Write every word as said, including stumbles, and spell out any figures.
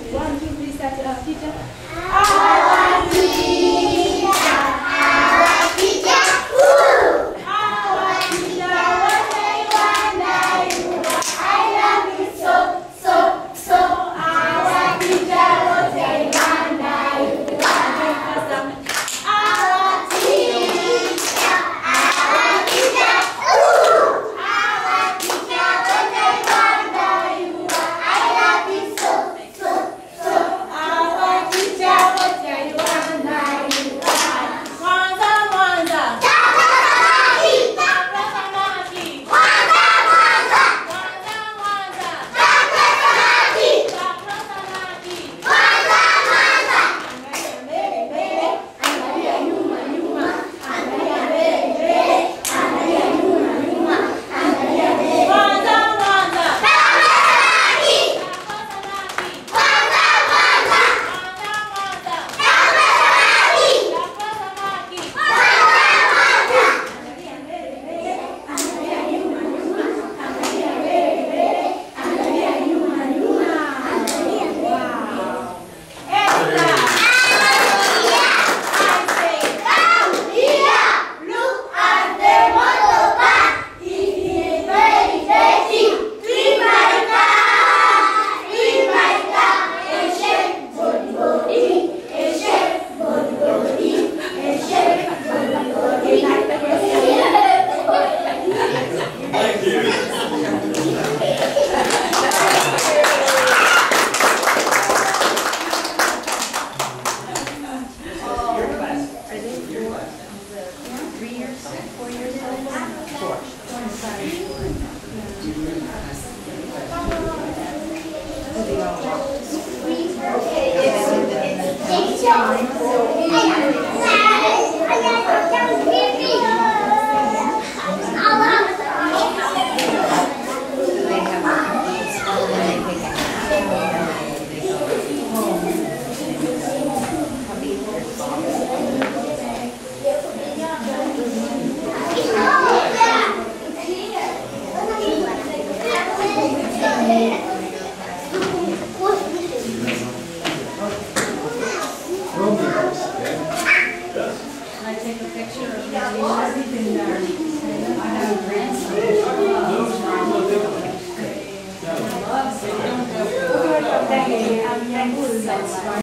One, two, three, start to our teacher. Our teacher, our teacher, woo! Our teacher, what a wonder you are. I love you so, so, so. Our teacher, what a wonder you are. Our teacher, our teacher, woo! Our teacher, what a wonder you are. I love you so, so, so. Our teacher, what a wonder you are. Mwanza, Mwanza. Tabasamaki. Tabasamaki. Mwanza, Mwanza. Mwanza, Mwanza. Tabasamaki. Tabasamaki. Mwanza, Mwanza. Angalia mbele, mbele. Angalia nyuma, nyuma. Angalia mbele, mbele. Angalia nyuma, nyuma. Angalia mbele. Mwanza, Mwanza. Tabasamaki. Tabasamaki. Mwanza, Mwanza. Mwanza, Mwanza. Tabasamaki. Tabasamaki. Mwanza, Mwanza. Angalia mbele, mbele. Angalia nyuma, nyuma. Angalia mbele, mbele. Angalia nyuma, nyuma. Angalia mbele. Esther. I say, come here. Look at the motorbike. It is very dirty. Clean my car. Clean my car. A shake body body. A shake body body. A shake body body. Thank you. Three years, four years old? Four. I take a picture of you. Everything there. I have a grandson. I love it.